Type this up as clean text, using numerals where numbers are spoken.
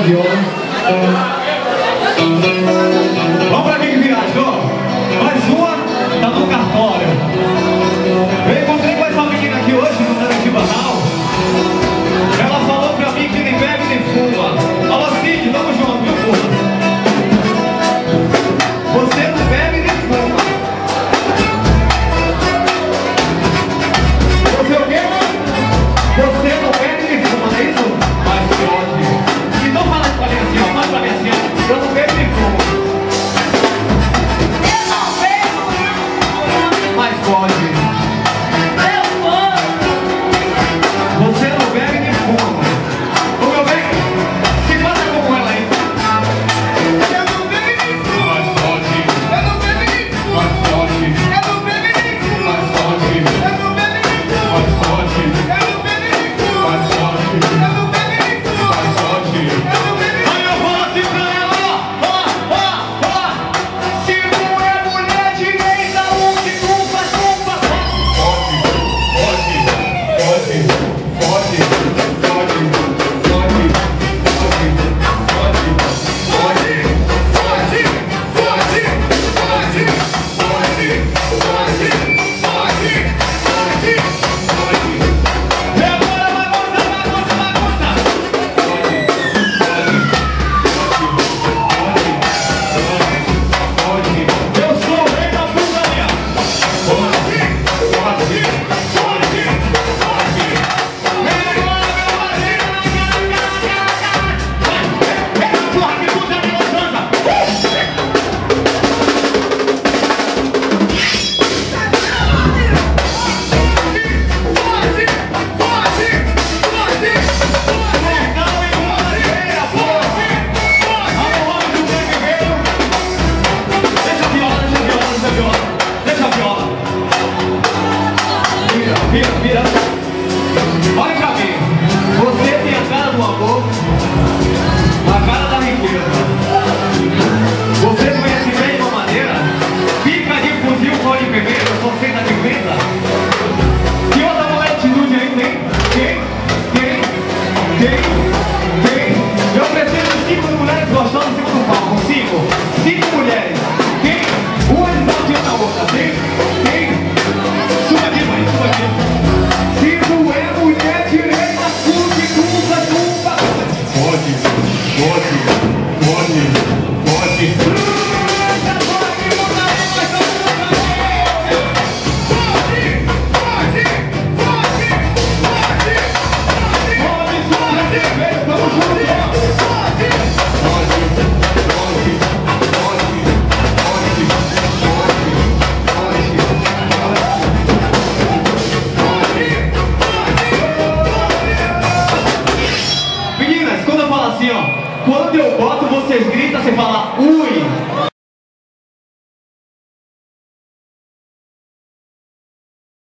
viola. Vamos pra quem que viajou? Mais uma, tá no cartório. Eu encontrei com essa menina aqui hoje no Teletiba Hall. Ela falou pra mim que nem bebe nem fuma. Alô, Cid, tamo junto, viu, porra? Você não bebe nem fuma. Você o quê? Você não bebe nem fuma, não é isso? Mas pode. Então fala pra mim assim, ó. Fala pra mim assim, ó. Eu não bebo nem fumo. Eu não bebo nem fumo. Mas pode. Eu posso. Você não bebe nem fuma. Ô meu bem, se faça como ela aí. Eu não bebo nem fumo. Mas pode. Eu não bebo nem fumo. Mas pode. Eu não bebo nem fumo. Mas pode. Eu não bebo nem fumo. Mas pode. Eu não bebo nem fumo. Mas pode. Eu não bebo nem fumo. Mas pode. Eu não bebo nem fumo. Aí eu falo assim pra ela, ó. Se não é mulher direita, onde culpa. Eu sou o rei da putaria. Deixa a viola. Vira. Olha pra mim. Você tem a cara do amor, a cara da riqueza. Você conhece bem de uma maneira. Pica de fuzil, pó de pimenta, só senta de venda. Que outra mulher atitude aí tem? Tem. Eu preciso de 5 mulheres gostando em cima do palco. 5 mulheres. Tem? Uma desafiando a outra. Tem? Suba aqui, mãe, suba aqui. Se não é mulher direita, culpa. Pode.